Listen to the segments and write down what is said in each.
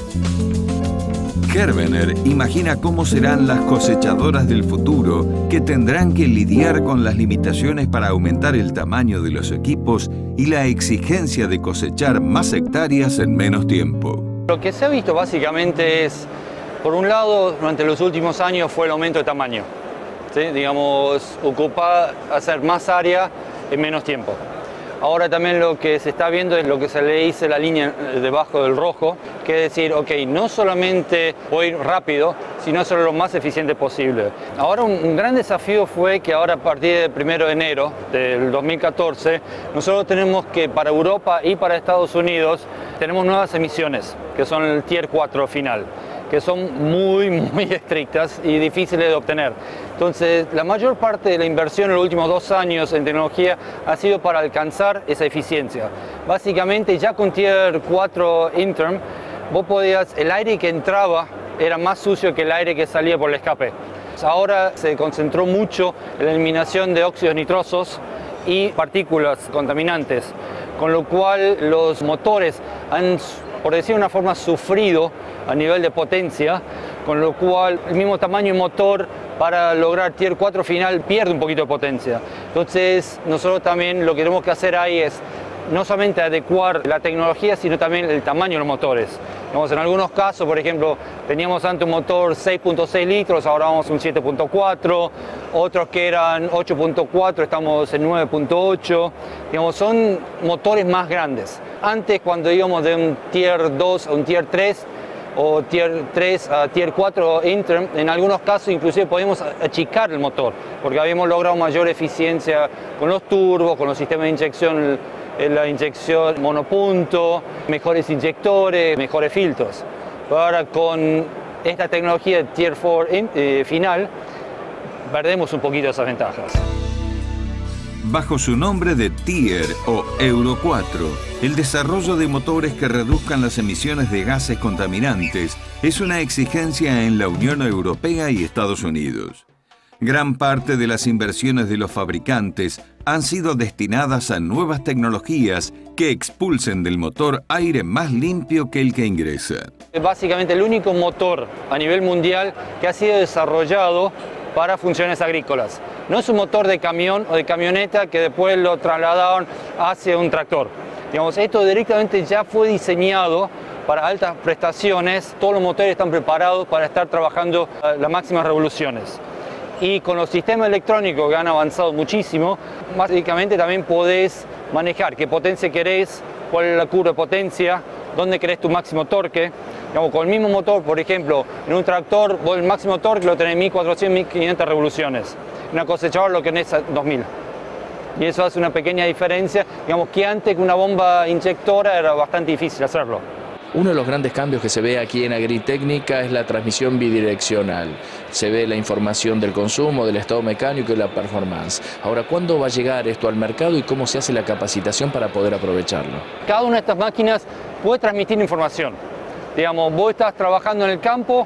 Herbener imagina cómo serán las cosechadoras del futuro, que tendrán que lidiar con las limitaciones para aumentar el tamaño de los equipos y la exigencia de cosechar más hectáreas en menos tiempo. Lo que se ha visto básicamente es, por un lado, durante los últimos años fue el aumento de tamaño. ¿Sí? Digamos, ocupa hacer más área en menos tiempo. Ahora también lo que se está viendo es lo que se le dice la línea debajo del rojo, que es decir, ok, no solamente voy a ir rápido, sino ser lo más eficiente posible. Ahora un gran desafío fue que ahora a partir del 1 de enero del 2014, nosotros tenemos que para Europa y para Estados Unidos tenemos nuevas emisiones, que son el Tier 4 final, que son muy estrictas y difíciles de obtener. Entonces, la mayor parte de la inversión en los últimos 2 años en tecnología ha sido para alcanzar esa eficiencia. Básicamente, ya con Tier 4 Interim, vos podías, el aire que entraba era más sucio que el aire que salía por el escape. Ahora se concentró mucho en la eliminación de óxidos nitrosos y partículas contaminantes, con lo cual los motores han, por decir de una forma, sufrido a nivel de potencia, con lo cual el mismo tamaño de motor para lograr Tier 4 final pierde un poquito de potencia. Entonces nosotros también lo que tenemos que hacer ahí es no solamente adecuar la tecnología, sino también el tamaño de los motores. En algunos casos, por ejemplo, teníamos antes un motor 6.6 litros, ahora vamos a un 7.4, otros que eran 8.4, estamos en 9.8. Son motores más grandes. Antes, cuando íbamos de un Tier 2 a un Tier 3, o Tier 3 a Tier 4 Interim, en algunos casos inclusive podemos achicar el motor, porque habíamos logrado mayor eficiencia con los turbos, con los sistemas de inyección, la inyección monopunto, mejores inyectores, mejores filtros. Ahora con esta tecnología de Tier 4 final, perdemos un poquito esas ventajas. Bajo su nombre de Tier o Euro 4, el desarrollo de motores que reduzcan las emisiones de gases contaminantes es una exigencia en la Unión Europea y Estados Unidos. Gran parte de las inversiones de los fabricantes han sido destinadas a nuevas tecnologías que expulsen del motor aire más limpio que el que ingresa. Es básicamente el único motor a nivel mundial que ha sido desarrollado para funciones agrícolas. No es un motor de camión o de camioneta que después lo trasladaron hacia un tractor. Esto directamente ya fue diseñado para altas prestaciones. Todos los motores están preparados para estar trabajando a las máximas revoluciones. Y con los sistemas electrónicos que han avanzado muchísimo, básicamente también podés manejar qué potencia querés, cuál es la curva de potencia, dónde querés tu máximo torque. Con el mismo motor, por ejemplo, en un tractor, vos el máximo torque lo tenés 1400, 1500 revoluciones. En una cosechadora lo tenés a 2000. Y eso hace una pequeña diferencia, que antes con una bomba inyectora era bastante difícil hacerlo. Uno de los grandes cambios que se ve aquí en Agritécnica es la transmisión bidireccional. Se ve la información del consumo, del estado mecánico y la performance. Ahora, ¿cuándo va a llegar esto al mercado y cómo se hace la capacitación para poder aprovecharlo? Cada una de estas máquinas puede transmitir información. Vos estás trabajando en el campo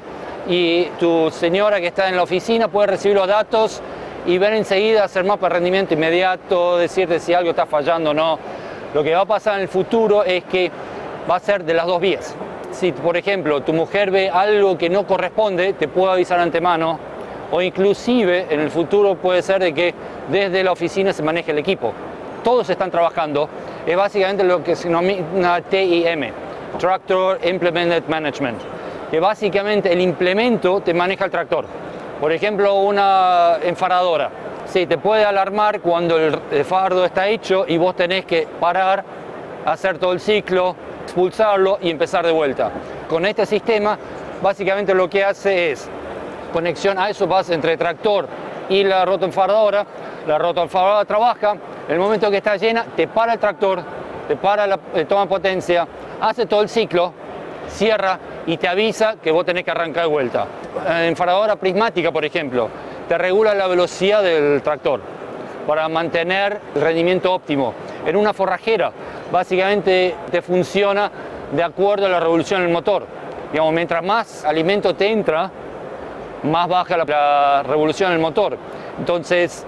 y tu señora que está en la oficina puede recibir los datos y ver enseguida, hacer mapa de rendimiento inmediato, decirte si algo está fallando o no. Lo que va a pasar en el futuro es que va a ser de las dos vías. Si, por ejemplo, tu mujer ve algo que no corresponde, te puede avisar antemano, o inclusive en el futuro puede ser de que desde la oficina se maneje el equipo. Todos están trabajando, es básicamente lo que se denomina TIM, Tractor Implemented Management, que básicamente el implemento te maneja el tractor. Por ejemplo, una enfaradora. Sí, te puede alarmar cuando el fardo está hecho y vos tenés que parar, hacer todo el ciclo, expulsarlo y empezar de vuelta. Con este sistema, básicamente lo que hace es conexión a eso, vas entre el tractor y la rotoenfardadora. La rotoenfardadora trabaja, en el momento que está llena, te para el tractor, te para la toma potencia, hace todo el ciclo, cierra y te avisa que vos tenés que arrancar de vuelta. La enfardadora prismática, por ejemplo, te regula la velocidad del tractor para mantener el rendimiento óptimo. En una forrajera, básicamente te funciona de acuerdo a la revolución del motor. Mientras más alimento te entra, más baja la revolución del motor. Entonces,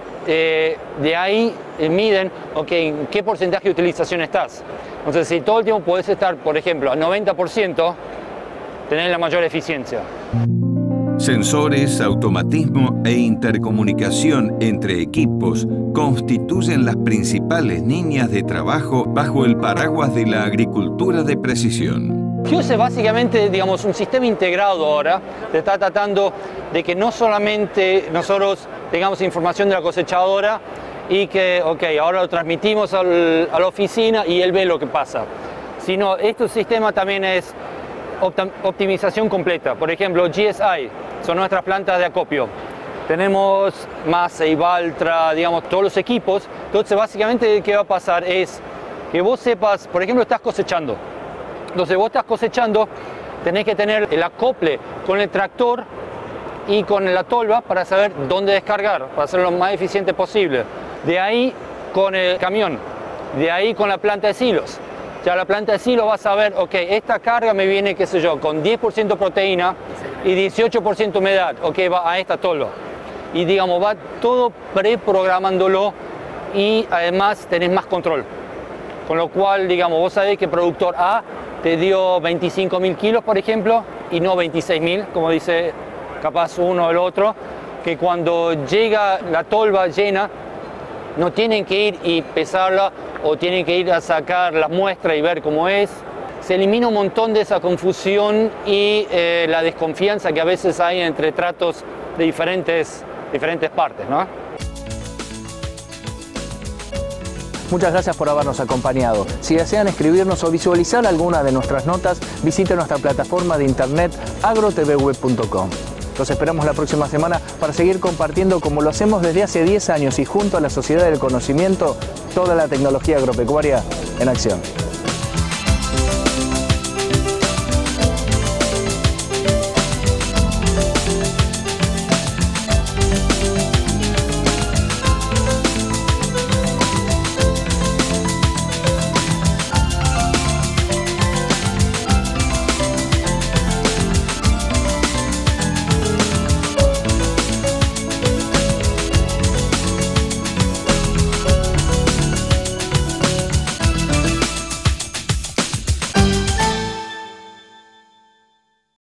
de ahí miden, en qué porcentaje de utilización estás. Entonces, si todo el tiempo podés estar, por ejemplo, al 90%, tener la mayor eficiencia. Sensores, automatismo e intercomunicación entre equipos constituyen las principales líneas de trabajo bajo el paraguas de la agricultura de precisión. QS es básicamente, digamos, un sistema integrado ahora, que está tratando de que no solamente nosotros tengamos información de la cosechadora y que, ahora lo transmitimos a la oficina y él ve lo que pasa, sino este sistema también es optimización completa. Por ejemplo, GSI son nuestras plantas de acopio. Tenemos Massa y Valtra, digamos, todos los equipos. Entonces, básicamente, ¿qué va a pasar? Es que vos sepas, por ejemplo, estás cosechando. Entonces, vos estás cosechando, tenés que tener el acople con el tractor y con la tolva para saber dónde descargar, para hacerlo lo más eficiente posible. De ahí con el camión, de ahí con la planta de silos. Ya la planta de silo va a saber, esta carga me viene, qué sé yo, con 10% proteína y 18% humedad, va a esta tolva. Y digamos, va todo preprogramándolo y además tenés más control. Con lo cual, digamos, vos sabés que el productor A te dio 25.000 kilos, por ejemplo, y no 26.000, como dice capaz uno o el otro, que cuando llega la tolva llena, no tienen que ir y pesarla o tienen que ir a sacar la muestra y ver cómo es. Se elimina un montón de esa confusión y la desconfianza que a veces hay entre tratos de diferentes partes, ¿no? Muchas gracias por habernos acompañado. Si desean escribirnos o visualizar alguna de nuestras notas, visiten nuestra plataforma de internet agrotvweb.com. Los esperamos la próxima semana para seguir compartiendo, como lo hacemos desde hace 10 años y junto a la Sociedad del Conocimiento, toda la tecnología agropecuaria en acción.